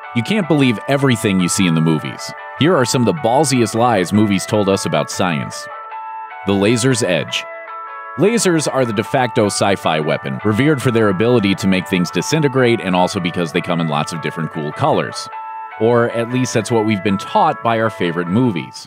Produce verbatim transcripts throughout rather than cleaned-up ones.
You can't believe everything you see in the movies. Here are some of the ballsiest lies movies told us about science. The laser's edge. Lasers are the de facto sci-fi weapon, revered for their ability to make things disintegrate and also because they come in lots of different cool colors. Or at least that's what we've been taught by our favorite movies.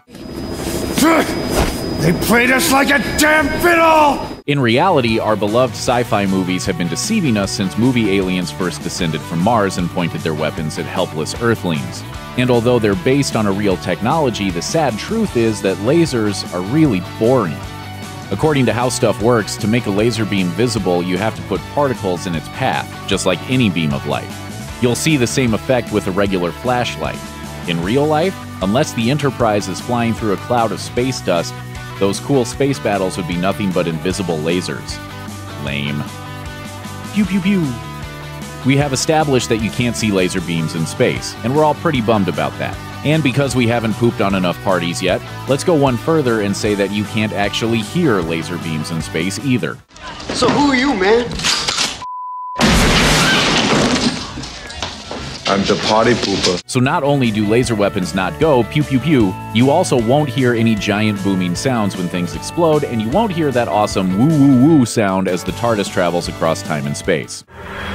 They played us like a damn fiddle! In reality, our beloved sci-fi movies have been deceiving us since movie aliens first descended from Mars and pointed their weapons at helpless Earthlings. And although they're based on a real technology, the sad truth is that lasers are really boring. According to how stuff works, to make a laser beam visible, you have to put particles in its path, just like any beam of light. You'll see the same effect with a regular flashlight. In real life, unless the Enterprise is flying through a cloud of space dust, those cool space battles would be nothing but invisible lasers. Lame. Pew pew pew. We have established that you can't see laser beams in space, and we're all pretty bummed about that. And because we haven't pooped on enough parties yet, let's go one further and say that you can't actually hear laser beams in space either. So who are you, man? I'm the party pooper. So not only do laser weapons not go pew pew pew, you also won't hear any giant booming sounds when things explode, and you won't hear that awesome woo woo woo sound as the TARDIS travels across time and space.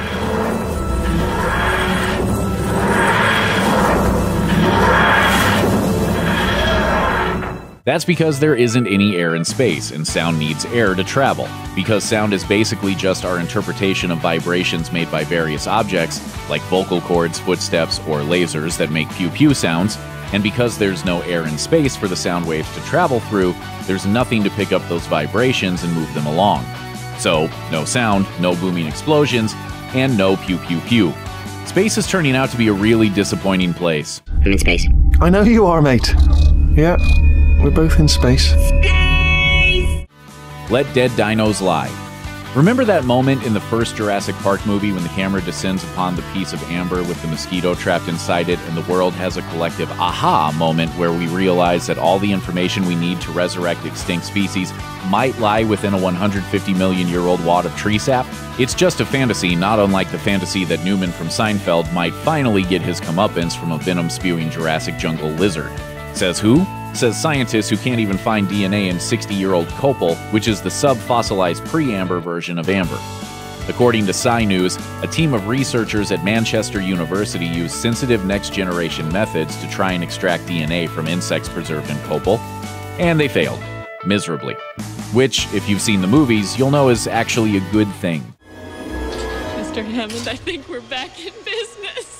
That's because there isn't any air in space, and sound needs air to travel. Because sound is basically just our interpretation of vibrations made by various objects, like vocal cords, footsteps, or lasers that make pew-pew sounds, and because there's no air in space for the sound waves to travel through, there's nothing to pick up those vibrations and move them along. So, no sound, no booming explosions, and no pew-pew-pew. Space is turning out to be a really disappointing place. I'm in space. I know you are, mate. Yeah. We're both in space. Space! Let dead dinos lie. Remember that moment in the first Jurassic Park movie when the camera descends upon the piece of amber with the mosquito trapped inside it and the world has a collective aha moment where we realize that all the information we need to resurrect extinct species might lie within a one hundred fifty million year old wad of tree sap? It's just a fantasy, not unlike the fantasy that Newman from Seinfeld might finally get his comeuppance from a venom-spewing Jurassic jungle lizard. Says who? Says scientists who can't even find D N A in sixty-year-old copal, which is the sub-fossilized pre-amber version of amber. According to Sci News, a team of researchers at Manchester University used sensitive next-generation methods to try and extract D N A from insects preserved in copal, and they failed, miserably. Which, if you've seen the movies, you'll know is actually a good thing. Mister Hammond, I think we're back in business.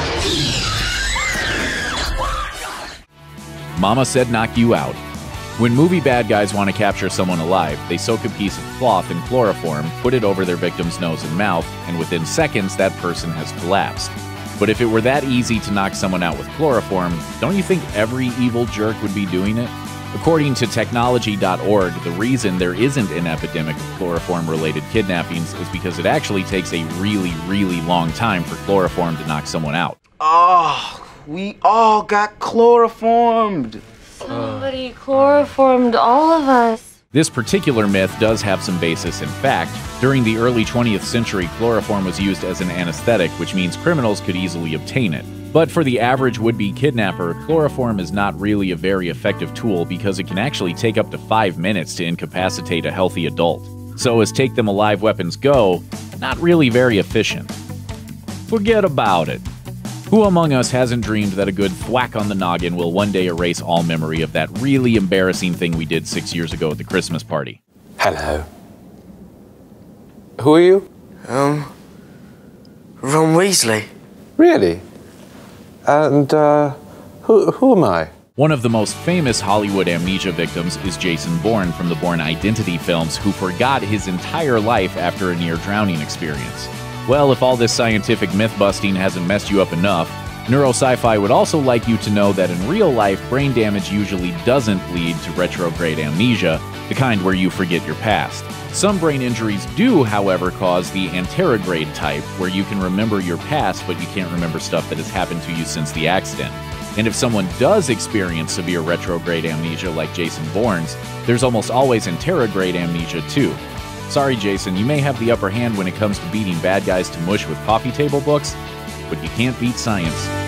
Mama said knock you out. When movie bad guys want to capture someone alive, they soak a piece of cloth in chloroform, put it over their victim's nose and mouth, and within seconds that person has collapsed. But if it were that easy to knock someone out with chloroform, don't you think every evil jerk would be doing it? According to technology dot org, the reason there isn't an epidemic of chloroform-related kidnappings is because it actually takes a really, really long time for chloroform to knock someone out. Oh. We all got chloroformed. Somebody chloroformed all of us. This particular myth does have some basis in fact. During the early twentieth century, chloroform was used as an anesthetic, which means criminals could easily obtain it. But for the average would-be kidnapper, chloroform is not really a very effective tool because it can actually take up to five minutes to incapacitate a healthy adult. So as take-them-alive weapons go, not really very efficient. Forget about it. Who among us hasn't dreamed that a good thwack on the noggin will one day erase all memory of that really embarrassing thing we did six years ago at the Christmas party? Hello. Who are you? Um, Ron Weasley. Really? And, uh, who, who am I? One of the most famous Hollywood amnesia victims is Jason Bourne from the Bourne Identity films, who forgot his entire life after a near-drowning experience. Well, if all this scientific myth-busting hasn't messed you up enough, Neuro-Sci-Fi would also like you to know that in real life, brain damage usually doesn't lead to retrograde amnesia, the kind where you forget your past. Some brain injuries do, however, cause the anterograde type, where you can remember your past but you can't remember stuff that has happened to you since the accident. And if someone does experience severe retrograde amnesia like Jason Bourne's, there's almost always anterograde amnesia too. Sorry, Jason, you may have the upper hand when it comes to beating bad guys to mush with coffee table books, but you can't beat science.